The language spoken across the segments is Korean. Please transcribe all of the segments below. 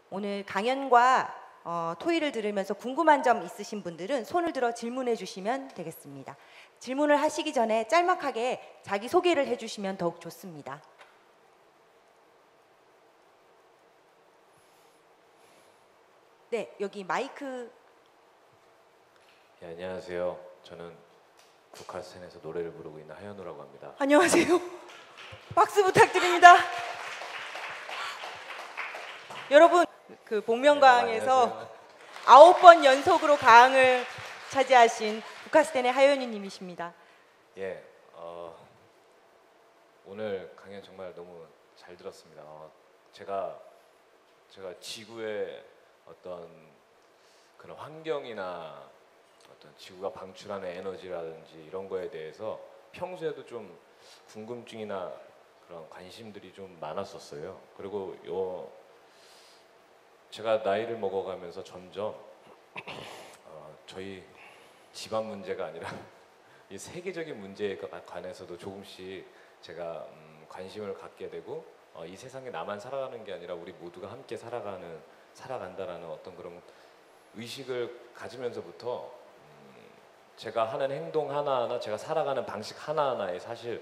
오늘 강연과 토의를 들으면서 궁금한 점 있으신 분들은 손을 들어 질문해 주시면 되겠습니다. 질문을 하시기 전에 짤막하게 자기 소개를 해주시면 더욱 좋습니다. 네, 여기 마이크. 예, 안녕하세요. 저는 국카스텐에서 노래를 부르고 있는 하현우라고 합니다. 안녕하세요. 박수 부탁드립니다. 여러분, 그 복면가왕에서 9번 연속으로 가왕을 차지하신 국카스텐의 하현우 님이십니다. 예, 오늘 강연 정말 너무 잘 들었습니다. 제가 지구의 어떤 그런 환경이나 어떤 지구가 방출하는 에너지라든지 이런 거에 대해서 평소에도 좀 궁금증이나 그런 관심들이 좀 많았었어요. 그리고 제가 나이를 먹어가면서 점점 저희 집안 문제가 아니라 이 세계적인 문제에 관해서도 조금씩 제가 관심을 갖게 되고 이 세상에 나만 살아가는 게 아니라 우리 모두가 함께 살아간다라는 어떤 그런 의식을 가지면서부터 제가 하는 행동 하나하나, 제가 살아가는 방식 하나하나에 사실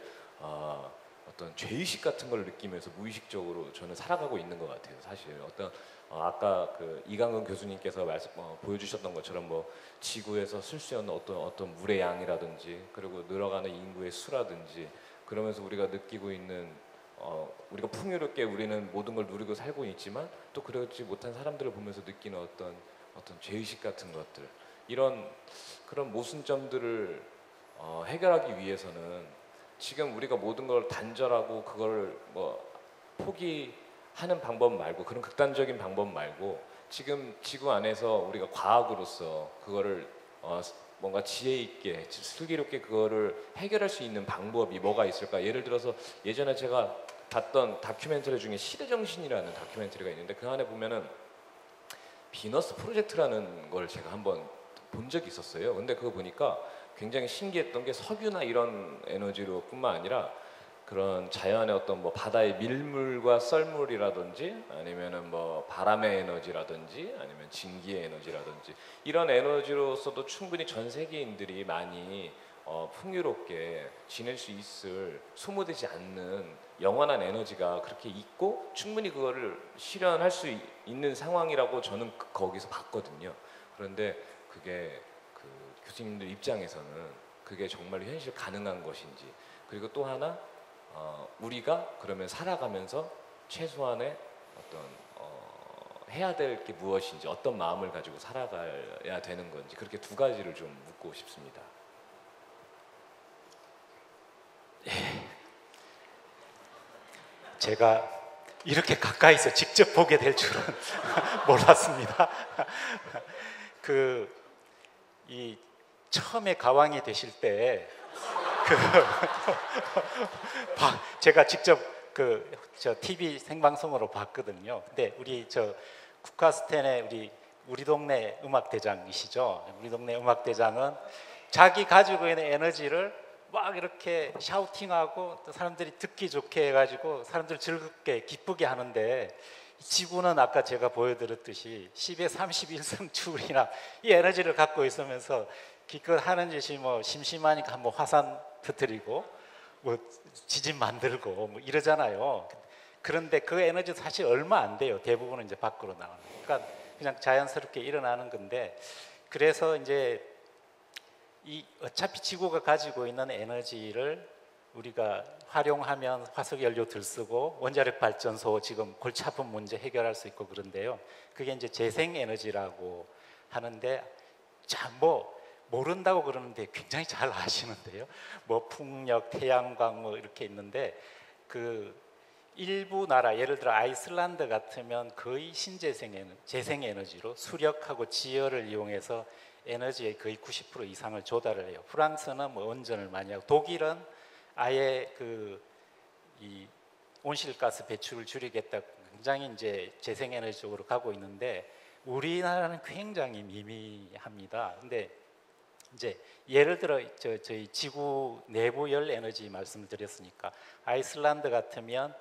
어떤 죄의식 같은 걸 느끼면서 무의식적으로 저는 살아가고 있는 것 같아요. 사실 어떤 아까 그 이강근 교수님께서 보여주셨던 것처럼 뭐 지구에서 쓸 수 있는 어떤 물의 양이라든지, 그리고 늘어가는 인구의 수라든지, 그러면서 우리가 느끼고 있는 우리가 풍요롭게 우리는 모든 걸 누리고 살고 있지만 또 그렇지 못한 사람들을 보면서 느끼는 어떤 죄의식 같은 것들, 이런 그런 모순점들을 해결하기 위해서는 지금 우리가 모든 걸 단절하고 그걸 뭐 포기하는 방법 말고, 그런 극단적인 방법 말고, 지금 지구 안에서 우리가 과학으로서 그거를 뭔가 지혜 있게 슬기롭게 그거를 해결할 수 있는 방법이 뭐가 있을까? 예를 들어서 예전에 제가 봤던 다큐멘터리 중에 시대정신이라는 다큐멘터리가 있는데, 그 안에 보면은 비너스 프로젝트라는 걸 제가 한번 본 적이 있었어요. 근데 그거 보니까 굉장히 신기했던 게, 석유나 이런 에너지로 뿐만 아니라 그런 자연의 어떤 뭐 바다의 밀물과 썰물이라든지, 아니면은 뭐 바람의 에너지라든지, 아니면 증기의 에너지라든지, 이런 에너지로서도 충분히 전 세계인들이 많이 풍요롭게 지낼 수 있을, 소모되지 않는 영원한 에너지가 그렇게 있고 충분히 그거를 실현할 수 있는 상황이라고 저는 거기서 봤거든요. 그런데 그게 그 교수님들 입장에서는 그게 정말 현실 가능한 것인지, 그리고 또 하나 우리가 그러면 살아가면서 최소한의 어떤 해야 될 게 무엇인지, 어떤 마음을 가지고 살아가야 되는 건지, 그렇게 두 가지를 좀 묻고 싶습니다. 제가 이렇게 가까이서 직접 보게 될 줄은 몰랐습니다. 이 처음에 가왕이 되실 때 제가 직접 저 TV 생방송으로 봤거든요. 근데 우리 저 국카스텐의 우리 동네 음악대장이시죠. 우리 동네 음악대장은 자기 가지고 있는 에너지를 막 이렇게 샤우팅하고 또 사람들이 듣기 좋게 해가지고 사람들 즐겁게 기쁘게 하는데, 지구는 아까 제가 보여드렸듯이 10의 31성 추울이나 이 에너지를 갖고 있으면서 기껏 하는 짓이 뭐 심심하니까 한번 화산 터뜨리고 뭐 지진 만들고 뭐 이러잖아요. 그런데 그 에너지도 사실 얼마 안 돼요. 대부분은 이제 밖으로 나오는. 그러니까 그냥 자연스럽게 일어나는 건데, 그래서 이제 어차피 지구가 가지고 있는 에너지를 우리가 활용하면 화석연료 덜 쓰고 원자력 발전소 지금 골치 아픈 문제 해결할 수 있고 그런데요. 그게 이제 재생에너지라고 하는데, 뭐 모른다고 그러는데 굉장히 잘 아시는데요. 뭐 풍력, 태양광 뭐 이렇게 있는데, 그 일부 나라, 예를 들어 아이슬란드 같으면 거의 재생에너지로 수력하고 지열을 이용해서 에너지의 거의 90% 이상을 조달을 해요. 프랑스는 뭐 원전을 많이 하고, 독일은 아예 이 온실가스 배출을 줄이겠다, 굉장히 이제 재생에너지 쪽으로 가고 있는데, 우리나라는 굉장히 미미합니다. 근데 이제 예를 들어 저희 지구 내부 열 에너지 말씀을 드렸으니까, 아이슬란드 같으면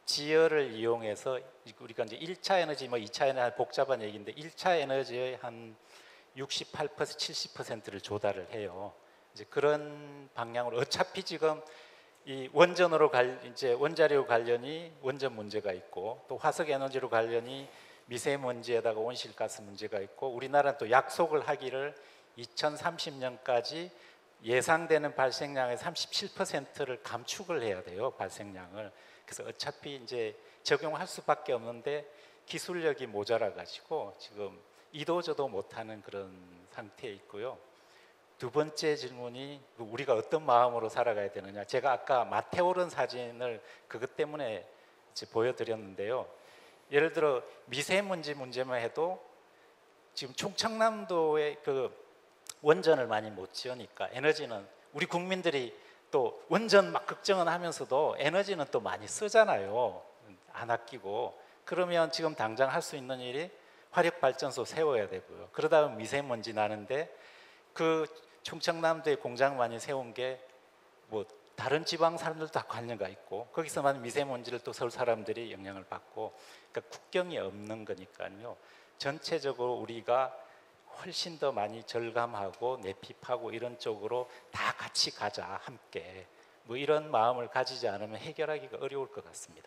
지열을 이용해서 우리가 이제 1차 에너지 뭐 2차 에너지 복잡한 얘기인데 1차 에너지의 한 68% 70%를 조달을 해요. 이제 그런 방향으로 어차피 지금 이 원전으로 이제 원자력 관련이 원전 문제가 있고 또 화석 에너지로 관련이 미세먼지에다가 온실가스 문제가 있고 우리나라는 또 약속을 하기를 2030년까지 예상되는 발생량의 37%를 감축을 해야 돼요. 발생량을. 그래서 어차피 이제 적용할 수밖에 없는데 기술력이 모자라 가지고 지금 이도저도 못하는 그런 상태에 있고요. 두 번째 질문이 우리가 어떤 마음으로 살아가야 되느냐. 제가 아까 마태오른 사진을 그것 때문에 이제 보여드렸는데요. 예를 들어 미세먼지 문제만 해도 지금 충청남도에 그 원전을 많이 못 지으니까 에너지는 우리 국민들이 또 원전 막 걱정은 하면서도 에너지는 또 많이 쓰잖아요. 안 아끼고. 그러면 지금 당장 할 수 있는 일이 화력발전소 세워야 되고요. 그러다 보면 미세먼지 나는데 그 충청남도에 공장 많이 세운 게 뭐 다른 지방 사람들도 다 관련가 있고 거기서 많은 미세먼지를 또 서울 사람들이 영향을 받고 그러니까 국경이 없는 거니까요. 전체적으로 우리가 훨씬 더 많이 절감하고 내핍하고 이런 쪽으로 다 같이 가자 함께 뭐 이런 마음을 가지지 않으면 해결하기가 어려울 것 같습니다.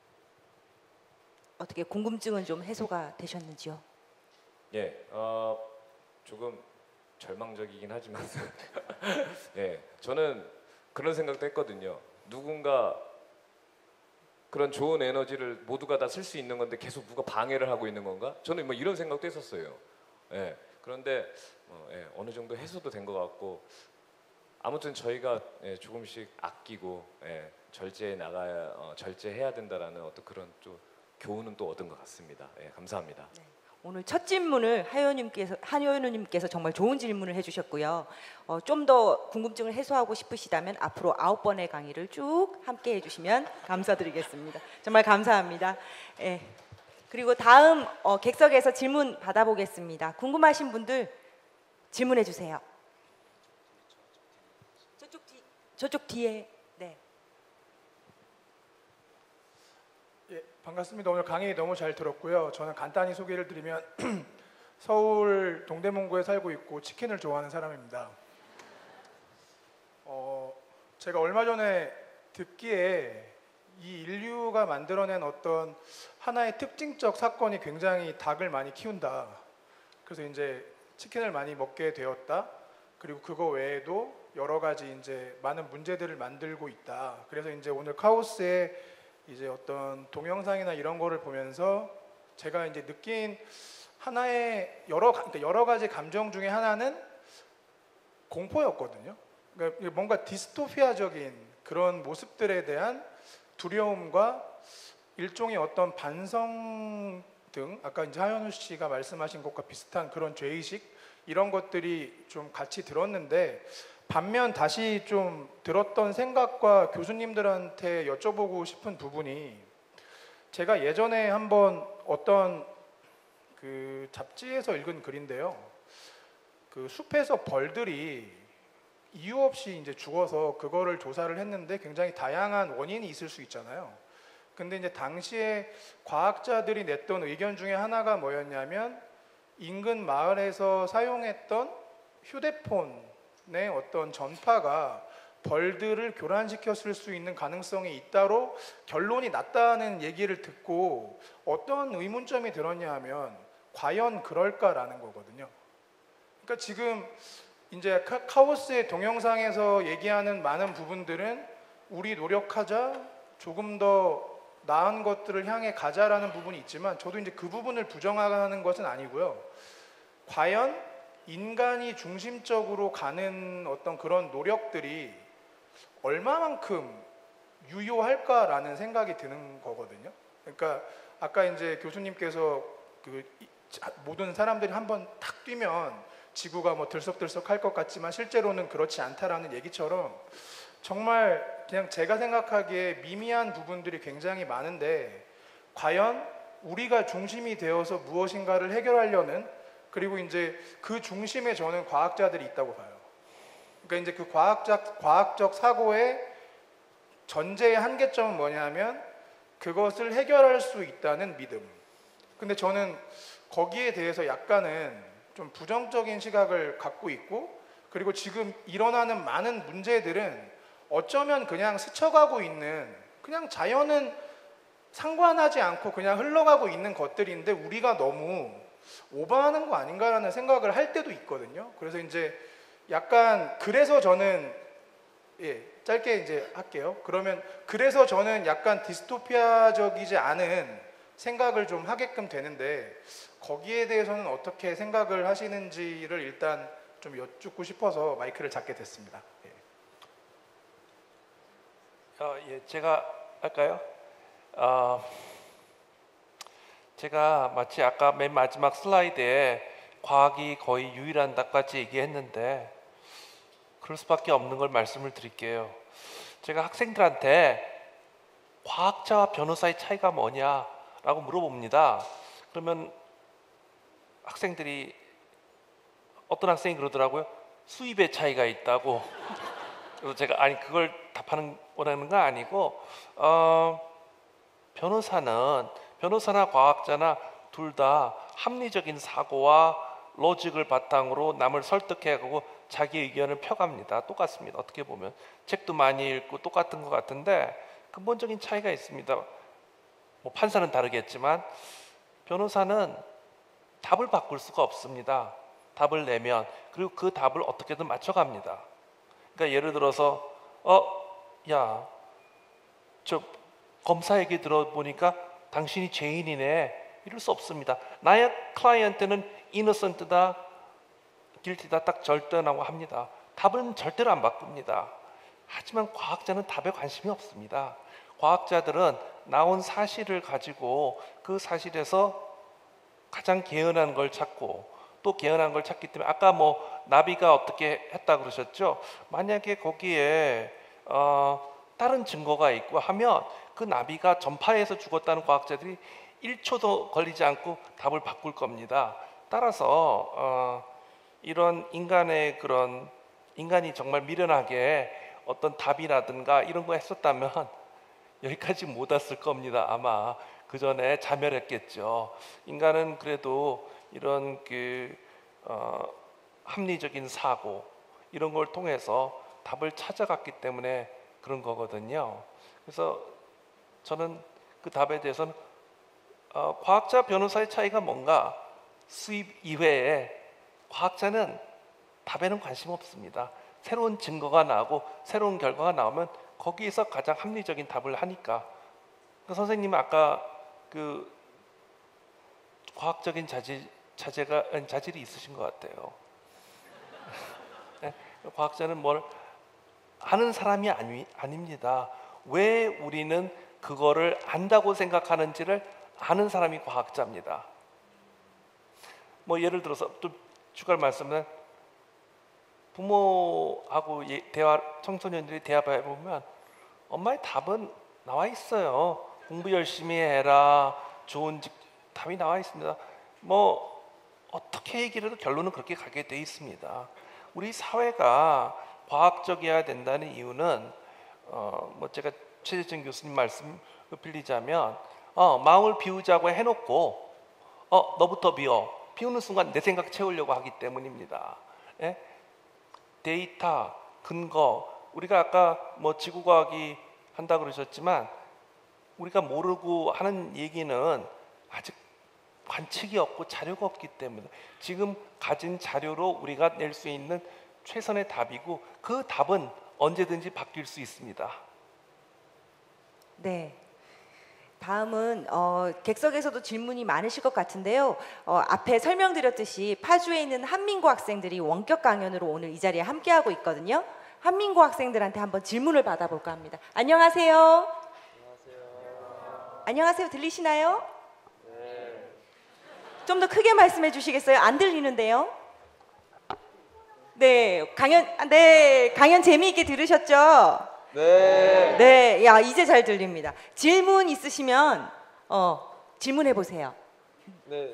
어떻게 궁금증은 좀 해소가 되셨는지요? 예, 조금 절망적이긴 하지만 예, 저는 그런 생각도 했거든요. 누군가 그런 좋은 에너지를 모두가 다 쓸 수 있는 건데 계속 누가 방해를 하고 있는 건가? 저는 뭐 이런 생각도 했었어요. 예, 그런데 예, 어느 정도 해소도 된 것 같고 아무튼 저희가 예, 조금씩 아끼고 예, 절제해야 된다라는 어떤 그런 또 교훈은 또 얻은 것 같습니다. 예, 감사합니다. 네. 오늘 첫 질문을 한효연님께서 정말 좋은 질문을 해주셨고요. 좀 더 궁금증을 해소하고 싶으시다면 앞으로 9번의 강의를 쭉 함께 해주시면 감사드리겠습니다. 정말 감사합니다. 예. 그리고 다음 객석에서 질문 받아보겠습니다. 궁금하신 분들 질문해 주세요. 저쪽 뒤에. 네. 예, 반갑습니다. 오늘 강의 너무 잘 들었고요. 저는 간단히 소개를 드리면 서울 동대문구에 살고 있고 치킨을 좋아하는 사람입니다. 제가 얼마 전에 듣기에 이 인류가 만들어낸 어떤 하나의 특징적 사건이 굉장히 닭을 많이 키운다. 그래서 이제 치킨을 많이 먹게 되었다. 그리고 그거 외에도 여러 가지 이제 많은 문제들을 만들고 있다. 그래서 이제 오늘 카오스의 이제 어떤 동영상이나 이런 거를 보면서 제가 이제 느낀 하나의 여러 가지 감정 중에 하나는 공포였거든요. 그러니까 뭔가 디스토피아적인 그런 모습들에 대한 두려움과 일종의 어떤 반성 등 아까 이제 하현우 씨가 말씀하신 것과 비슷한 그런 죄의식 이런 것들이 좀 같이 들었는데 반면 다시 좀 들었던 생각과 교수님들한테 여쭤보고 싶은 부분이 제가 예전에 한번 어떤 그 잡지에서 읽은 글인데요. 그 숲에서 벌들이 이유 없이 이제 죽어서 그거를 조사를 했는데 굉장히 다양한 원인이 있을 수 있잖아요. 근데 이제 당시에 과학자들이 냈던 의견 중에 하나가 뭐였냐면 인근 마을에서 사용했던 휴대폰의 어떤 전파가 벌들을 교란시켰을 수 있는 가능성이 있다로 결론이 났다는 얘기를 듣고 어떤 의문점이 들었냐 하면 과연 그럴까라는 거거든요. 그러니까 지금 이제 카오스의 동영상에서 얘기하는 많은 부분들은 우리 노력하자, 조금 더 나은 것들을 향해 가자라는 부분이 있지만 저도 이제 그 부분을 부정하는 것은 아니고요. 과연 인간이 중심적으로 가는 어떤 그런 노력들이 얼마만큼 유효할까라는 생각이 드는 거거든요. 그러니까 아까 이제 교수님께서 그 모든 사람들이 한번 탁 뛰면 지구가 뭐 들썩들썩할 것 같지만 실제로는 그렇지 않다라는 얘기처럼 정말 그냥 제가 생각하기에 미미한 부분들이 굉장히 많은데 과연 우리가 중심이 되어서 무엇인가를 해결하려는 그리고 이제 그 중심에 저는 과학자들이 있다고 봐요. 그러니까 이제 그 과학적 사고의 전제의 한계점은 뭐냐면 그것을 해결할 수 있다는 믿음. 근데 저는 거기에 대해서 약간은 좀 부정적인 시각을 갖고 있고, 그리고 지금 일어나는 많은 문제들은 어쩌면 그냥 스쳐가고 있는, 그냥 자연은 상관하지 않고 그냥 흘러가고 있는 것들인데 우리가 너무 오버하는 거 아닌가라는 생각을 할 때도 있거든요. 그래서 이제 약간 그래서 저는 짧게 이제 할게요. 그러면 그래서 저는 약간 디스토피아적이지 않은 생각을 좀 하게끔 되는데, 거기에 대해서는 어떻게 생각을 하시는지를 일단 좀 여쭙고 싶어서 마이크를 잡게 됐습니다. 예, 제가 할까요? 제가 마치 아까 맨 마지막 슬라이드에 과학이 거의 유일한 답까지 얘기했는데 그럴 수밖에 없는 걸 말씀을 드릴게요. 제가 학생들한테 과학자와 변호사의 차이가 뭐냐라고 물어봅니다. 그러면 학생들이, 어떤 학생이 그러더라고요. 수입의 차이가 있다고. 그래서 제가 아니 그걸 원하는 건 아니고, 변호사나 과학자나 둘 다 합리적인 사고와 로직을 바탕으로 남을 설득해가고 자기 의견을 펴갑니다. 똑같습니다. 어떻게 보면 책도 많이 읽고 똑같은 것 같은데 근본적인 차이가 있습니다. 뭐 판사는 다르겠지만 변호사는 답을 바꿀 수가 없습니다. 답을 내면, 그리고 그 답을 어떻게든 맞춰갑니다. 그러니까 예를 들어서 야, 저 검사 얘기 들어보니까 당신이 죄인이네, 이럴 수 없습니다. 나의 클라이언트는 이노센트다, 길티다 딱 절대라고 합니다. 답은 절대로 안 바꿉니다. 하지만 과학자는 답에 관심이 없습니다. 과학자들은 나온 사실을 가지고 그 사실에서 가장 개연한 걸 찾고, 또 개연한 걸 찾기 때문에 아까 뭐 나비가 어떻게 했다 그러셨죠? 만약에 거기에 다른 증거가 있고 하면 그 나비가 전파해서 죽었다는 과학자들이 1초도 걸리지 않고 답을 바꿀 겁니다. 따라서 이런 인간이 정말 미련하게 어떤 답이라든가 이런 거 했었다면 여기까지 못 왔을 겁니다. 아마 그 전에 자멸했겠죠. 인간은 그래도 이런 합리적인 사고 이런 걸 통해서 답을 찾아갔기 때문에 그런 거거든요. 그래서 저는 그 답에 대해서는 과학자 변호사의 차이가 뭔가, 수입 이외에 과학자는 답에는 관심 없습니다. 새로운 증거가 나오고 새로운 결과가 나오면 거기에서 가장 합리적인 답을 하니까. 선생님은 아까 그 과학적인 자질이 있으신 것 같아요. 네? 과학자는 뭘 아는 사람이 아닙니다. 왜 우리는 그거를 안다고 생각하는지를 아는 사람이 과학자입니다. 뭐 예를 들어서 또 추가로 말씀은, 부모하고 청소년들이 대화해 보면 엄마의 답은 나와 있어요. 공부 열심히 해라, 좋은 답이 나와 있습니다. 뭐 어떻게 얘기를 해도 결론은 그렇게 가게 돼 있습니다. 우리 사회가 과학적이어야 된다는 이유는 뭐 제가 최재천 교수님 말씀 빌리자면, 마음을 비우자고 해놓고 너부터 비우는 순간 내 생각 채우려고 하기 때문입니다. 예? 데이터, 근거, 우리가 아까 뭐 지구과학이 한다 그러셨지만 우리가 모르고 하는 얘기는 아직 관측이 없고 자료가 없기 때문에 지금 가진 자료로 우리가 낼 수 있는 최선의 답이고, 그 답은 언제든지 바뀔 수 있습니다. 네. 다음은 객석에서도 질문이 많으실 것 같은데요. 앞에 설명드렸듯이 파주에 있는 한민고 학생들이 원격 강연으로 오늘 이 자리에 함께하고 있거든요. 한민고 학생들한테 한번 질문을 받아볼까 합니다. 안녕하세요. 안녕하세요. 들리시나요? 네. 좀 더 크게 말씀해 주시겠어요? 안 들리는데요. 네, 강연 재미있게 들으셨죠? 네. 네, 야 이제 잘 들립니다. 질문 있으시면 질문해 보세요. 네.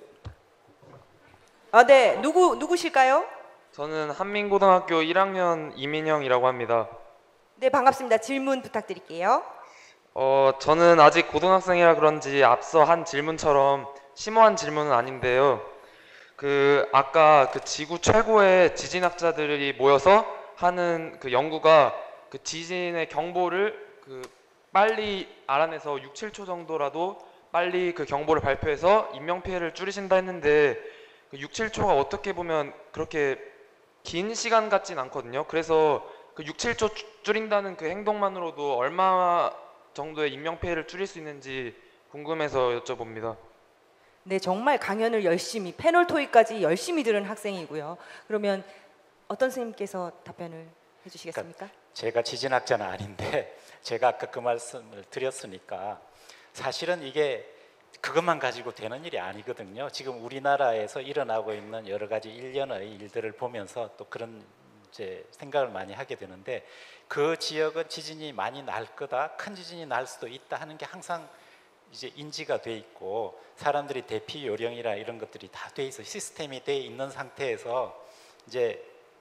네, 누구실까요? 저는 한민고등학교 1학년 이민영이라고 합니다. 네, 반갑습니다. 질문 부탁드릴게요. 저는 아직 고등학생이라 그런지 앞서 한 질문처럼 심오한 질문은 아닌데요. 아까 지구 최고의 지진학자들이 모여서 하는 연구가 지진의 경보를 빨리 알아내서 6, 7초 정도라도 빨리 경보를 발표해서 인명 피해를 줄이신다 했는데 6, 7초가 어떻게 보면 그렇게 긴 시간 같진 않거든요. 그래서 6, 7초 줄인다는 행동만으로도 얼마 정도의 인명 피해를 줄일 수 있는지 궁금해서 여쭤봅니다. 네, 정말 강연을 열심히 패널 토익까지 열심히 들은 학생이고요. 그러면 어떤 선생님께서 답변을 해주시겠습니까? 제가 지진학자는 아닌데 제가 아까 그 말씀을 드렸으니까 사실은 이게 그것만 가지고 되는 일이 아니거든요. 지금 우리나라에서 일어나고 있는 여러 가지 일련의 일들을 보면서 또 그런 이제 생각을 많이 하게 되는데 그 지역은 지진이 많이 날 거다, 큰 지진이 날 수도 있다 하는 게 항상 이제 인지가 돼 있고 사람들이 대피 요령이라 이런 것들이 다 돼 있어 시스템이 돼 있는 상태에서 이제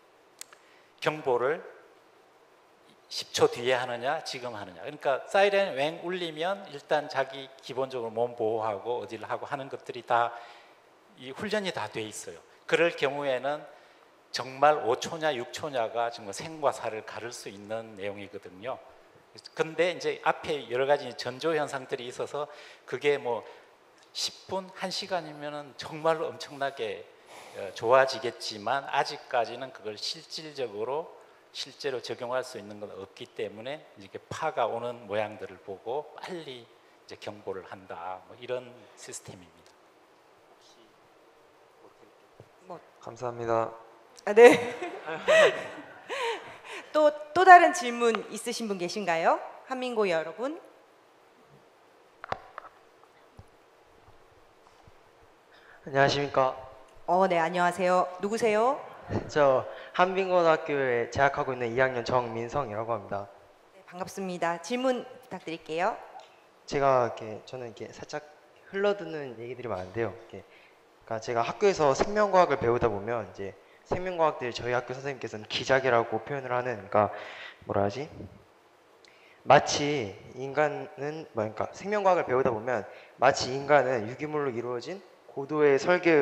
경보를 10초 뒤에 하느냐 지금 하느냐 그러니까 사이렌 웽 울리면 일단 자기 기본적으로 몸 보호하고 어디를 하고 하는 것들이 다 이 훈련이 다 돼 있어요. 그럴 경우에는 정말 5초냐 6초냐가 정말 생과 사를 가를 수 있는 내용이거든요. 근데 이제 앞에 여러 가지 전조 현상들이 있어서 그게 뭐 10분, 1시간이면은 정말로 엄청나게 좋아지겠지만 아직까지는 그걸 실제로 적용할 수 있는 건 없기 때문에 이렇게 파가 오는 모양들을 보고 빨리 이제 경보를 한다. 뭐 이런 시스템입니다. 감사합니다. 아, 네. 또 다른 질문 있으신 분 계신가요? 한민고 여러분. 안녕하십니까. 네, 안녕하세요. 누구세요? 저 한빈고등학교에 재학하고 있는 2학년 정민성이라고 합니다. 네, 반갑습니다. 질문 부탁드릴게요. 저는 이렇게 살짝 흘러드는 얘기들이 많은데요. 그러니까 제가 학교에서 생명과학을 배우다 보면 이제 생명과학들 저희 학교 선생님께서는 기작이라고 표현을 하는, 그러니까 뭐라 하지? 마치 인간은 그러니까 생명과학을 배우다 보면 마치 인간은 유기물로 이루어진 고도의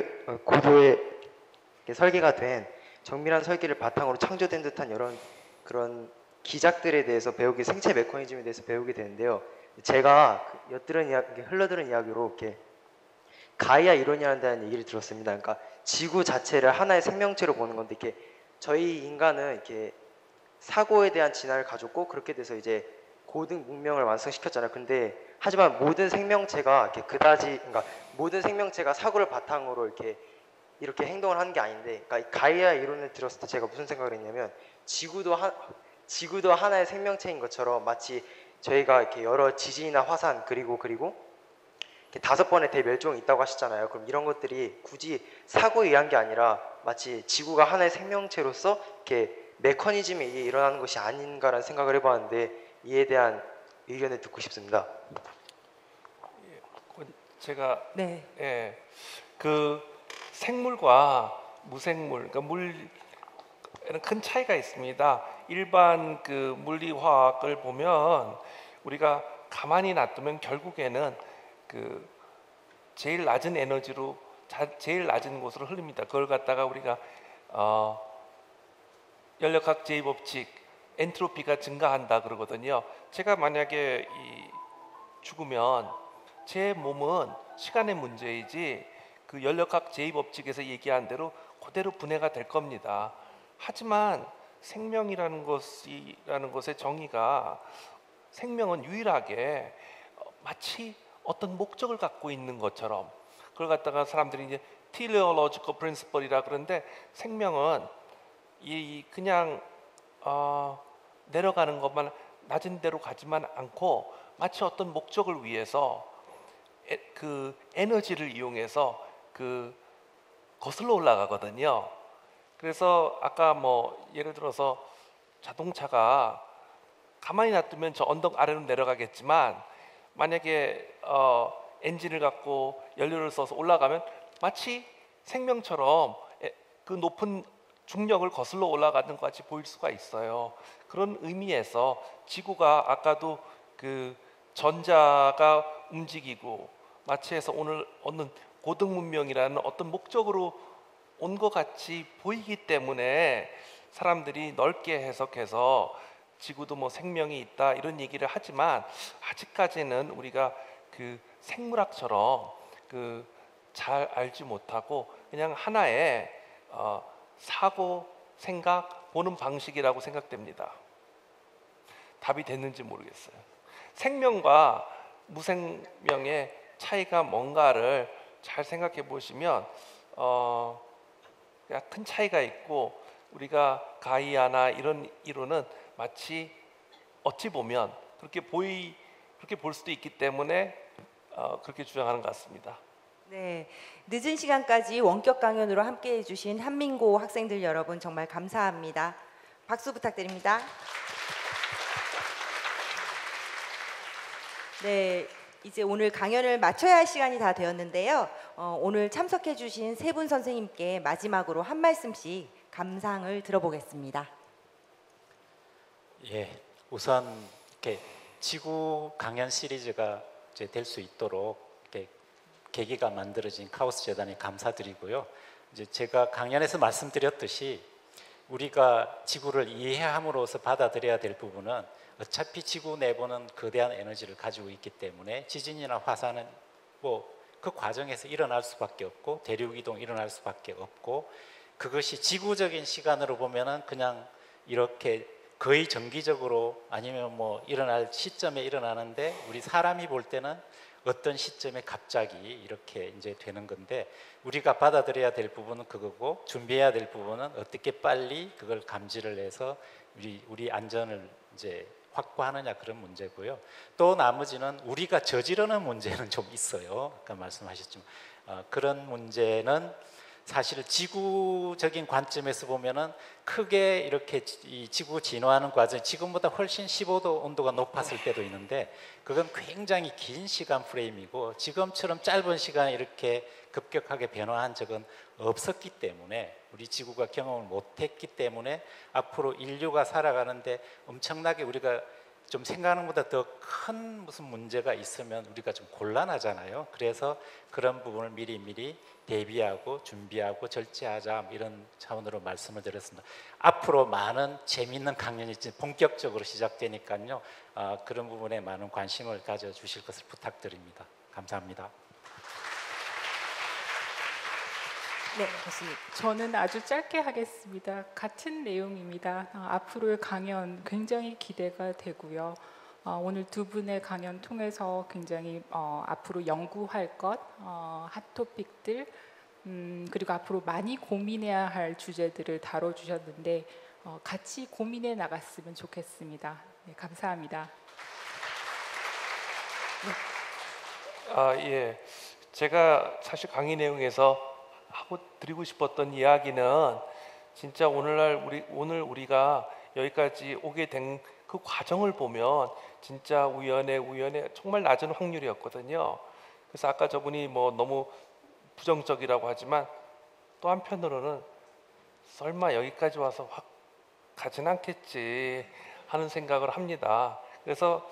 설계가 된 정밀한 설계를 바탕으로 창조된 듯한 이런 그런 기작들에 대해서 배우게, 생체 메커니즘에 대해서 배우게 되는데요. 제가 흘러들은 이야기로 이렇게 가이아 이론이라는 얘기를 들었습니다. 그러니까 지구 자체를 하나의 생명체로 보는 건데, 이렇게 저희 인간은 이렇게 사고에 대한 진화를 가졌고 그렇게 돼서 이제 고등 문명을 완성시켰잖아요. 근데 하지만 모든 생명체가 그러니까 모든 생명체가 사고를 바탕으로 이렇게 행동을 하는 게 아닌데, 그러니까 가이아 이론을 들었을 때 제가 무슨 생각을 했냐면 지구도 하나의 생명체인 것처럼 마치 저희가 이렇게 여러 지진이나 화산 그리고 이렇게 5번의 대멸종이 있다고 하셨잖아요. 그럼 이런 것들이 굳이 사고에 의한 게 아니라 마치 지구가 하나의 생명체로서 이렇게 메커니즘이 일어나는 것이 아닌가라는 생각을 해봤는데 이에 대한 의견을 듣고 싶습니다. 제가 네. 생물과 무생물, 그러니까 물에는 큰 차이가 있습니다. 일반 물리화학을 보면 우리가 가만히 놔두면 결국에는 제일 낮은 에너지로 제일 낮은 곳으로 흐릅니다. 그걸 갖다가 우리가 연력학 제2법칙 엔트로피가 증가한다 그러거든요. 제가 만약에 죽으면 제 몸은 시간의 문제이지 연력학 제2법칙에서 얘기한 대로 그대로 분해가 될 겁니다. 하지만 생명이라는 것의 정의가, 생명은 유일하게 마치 어떤 목적을 갖고 있는 것처럼, 그걸 갖다가 사람들이 이제 teleological principle이라 그러는데, 생명은 그냥 내려가는 것만, 낮은 데로 가지만 않고 마치 어떤 목적을 위해서 에너지를 이용해서 거슬러 올라가거든요. 그래서 아까 예를 들어서 자동차가 가만히 놔두면 저 언덕 아래로 내려가겠지만, 만약에 엔진을 갖고 연료를 써서 올라가면 마치 생명처럼 그 높은 중력을 거슬러 올라가는 것 같이 보일 수가 있어요. 그런 의미에서 지구가 아까도 전자가 움직이고 마치에서 오늘 얻는 고등 문명이라는 어떤 목적으로 온 것 같이 보이기 때문에 사람들이 넓게 해석해서 지구도 뭐 생명이 있다 이런 얘기를 하지만 아직까지는 우리가 그 생물학처럼 그 잘 알지 못하고 그냥 하나의 사고, 생각, 보는 방식이라고 생각됩니다. 답이 됐는지 모르겠어요. 생명과 무생명의 차이가 뭔가를 잘 생각해 보시면 큰 차이가 있고 우리가 가이아나 이런 이론은 마치 어찌 보면 그렇게 볼 수도 있기 때문에 그렇게 주장하는 것 같습니다. 네, 늦은 시간까지 원격 강연으로 함께해 주신 한민고 학생들 여러분 정말 감사합니다. 박수 부탁드립니다. 네, 이제 오늘 강연을 마쳐야 할 시간이 다 되었는데요. 오늘 참석해 주신 세 분 선생님께 마지막으로 한 말씀씩 감상을 들어보겠습니다. 예, 우선 이렇게 지구 강연 시리즈가 이제 될 수 있도록 이렇게 계기가 만들어진 카오스 재단에 감사드리고요. 이제 제가 강연에서 말씀드렸듯이 우리가 지구를 이해함으로써 받아들여야 될 부분은 어차피 지구 내부는 거대한 에너지를 가지고 있기 때문에 지진이나 화산은 뭐 그 과정에서 일어날 수밖에 없고 대륙 이동 일어날 수밖에 없고 그것이 지구적인 시간으로 보면은 그냥 이렇게 거의 정기적으로 아니면 뭐 일어날 시점에 일어나는데 우리 사람이 볼 때는 어떤 시점에 갑자기 이렇게 이제 되는 건데 우리가 받아들여야 될 부분은 그거고 준비해야 될 부분은 어떻게 빨리 그걸 감지를 해서 우리 안전을 이제 확보하느냐 그런 문제고요. 또 나머지는 우리가 저지르는 문제는 좀 있어요. 아까 말씀하셨지만 그런 문제는 사실 지구적인 관점에서 보면은 크게 이렇게 이 지구 진화하는 과정 지금보다 훨씬 15도 온도가 높았을 때도 있는데 그건 굉장히 긴 시간 프레임이고 지금처럼 짧은 시간에 이렇게 급격하게 변화한 적은 없었기 때문에 우리 지구가 경험을 못했기 때문에 앞으로 인류가 살아가는데 엄청나게 우리가 좀 생각하는 것보다 더 큰 무슨 문제가 있으면 우리가 좀 곤란하잖아요. 그래서 그런 부분을 미리 대비하고 준비하고 절제하자 이런 차원으로 말씀을 드렸습니다. 앞으로 많은 재미있는 강연이 본격적으로 시작되니까요. 그런 부분에 많은 관심을 가져주실 것을 부탁드립니다. 감사합니다. 네, 교수님. 저는 아주 짧게 하겠습니다. 같은 내용입니다. 앞으로의 강연 굉장히 기대가 되고요. 오늘 두 분의 강연 통해서 굉장히 앞으로 연구할 것, 핫토픽들, 그리고 앞으로 많이 고민해야 할 주제들을 다뤄주셨는데 같이 고민해 나갔으면 좋겠습니다. 네, 감사합니다. 예, 제가 사실 강의 내용에서 하고 드리고 싶었던 이야기는 진짜 오늘 우리가 여기까지 오게 된 그 과정을 보면 진짜 우연에 정말 낮은 확률이었거든요. 그래서 아까 저분이 뭐 너무 부정적이라고 하지만 또 한편으로는 설마 여기까지 와서 확 가진 않겠지 하는 생각을 합니다. 그래서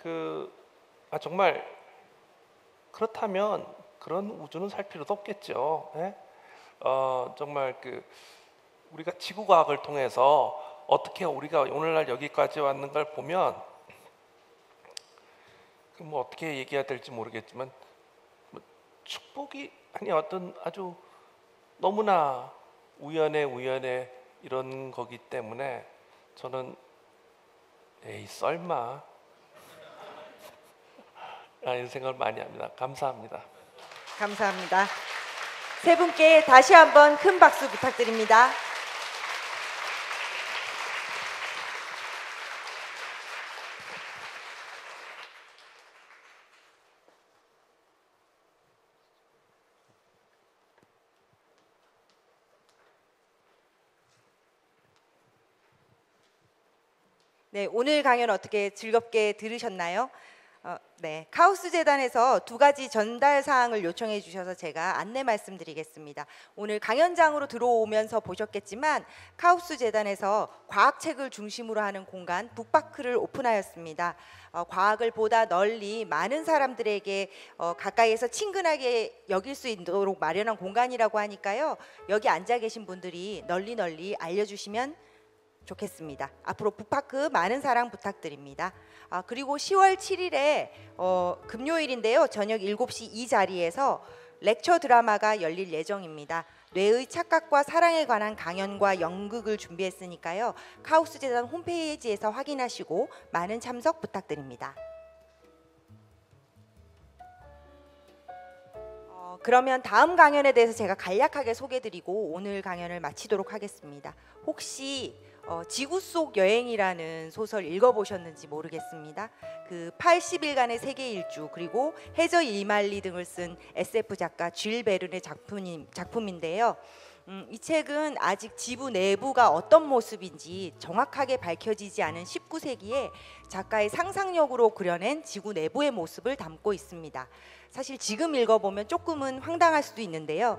정말 그렇다면 그런 우주는 살 필요도 없겠죠. 예? 정말 우리가 지구과학을 통해서 어떻게 우리가 오늘날 여기까지 왔는 걸 보면 뭐 어떻게 얘기해야 될지 모르겠지만 뭐 축복이 아니 어떤 아주 너무나 우연에 이런 거기 때문에 저는 에이 썰마 라는 생각을 많이 합니다. 감사합니다. 감사합니다. 세 분께 다시 한번 큰 박수 부탁드립니다. 네, 오늘 강연 어떻게 즐겁게 들으셨나요? 네, 카오스 재단에서 두 가지 전달 사항을 요청해 주셔서 제가 안내 말씀드리겠습니다. 오늘 강연장으로 들어오면서 보셨겠지만 카오스 재단에서 과학책을 중심으로 하는 공간 북파크를 오픈하였습니다. 과학을 보다 널리 많은 사람들에게 가까이에서 친근하게 여길 수 있도록 마련한 공간이라고 하니까요. 여기 앉아 계신 분들이 널리 알려주시면 좋겠습니다. 앞으로 북파크 많은 사랑 부탁드립니다. 그리고 10월 7일에 금요일인데요. 저녁 7시 이 자리에서 렉처 드라마가 열릴 예정입니다. 뇌의 착각과 사랑에 관한 강연과 연극을 준비했으니까요. 카오스 재단 홈페이지에서 확인하시고 많은 참석 부탁드립니다. 그러면 다음 강연에 대해서 제가 간략하게 소개드리고 오늘 강연을 마치도록 하겠습니다. 혹시 지구 속 여행이라는 소설 읽어보셨는지 모르겠습니다. 그 80일간의 세계 일주 그리고 해저 일말리 등을 쓴 SF 작가 쥘 베른의 작품인데요. 이 책은 아직 지구 내부가 어떤 모습인지 정확하게 밝혀지지 않은 19세기에 작가의 상상력으로 그려낸 지구 내부의 모습을 담고 있습니다. 사실 지금 읽어보면 조금은 황당할 수도 있는데요.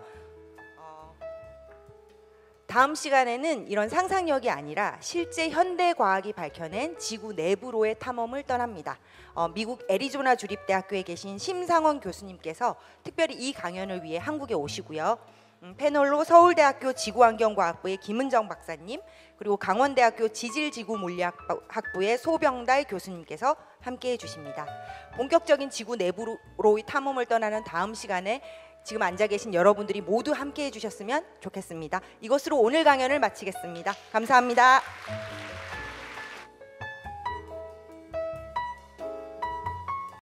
다음 시간에는 이런 상상력이 아니라 실제 현대 과학이 밝혀낸 지구 내부로의 탐험을 떠납니다. 미국 애리조나 주립대학교에 계신 심상원 교수님께서 특별히 이 강연을 위해 한국에 오시고요. 패널로 서울대학교 지구환경과학부의 김은정 박사님 그리고 강원대학교 지질지구물리학부의 소병달 교수님께서 함께해 주십니다. 본격적인 지구 내부로의 탐험을 떠나는 다음 시간에 지금 앉아 계신 여러분들이 모두 함께해 주셨으면 좋겠습니다. 이것으로 오늘 강연을 마치겠습니다. 감사합니다.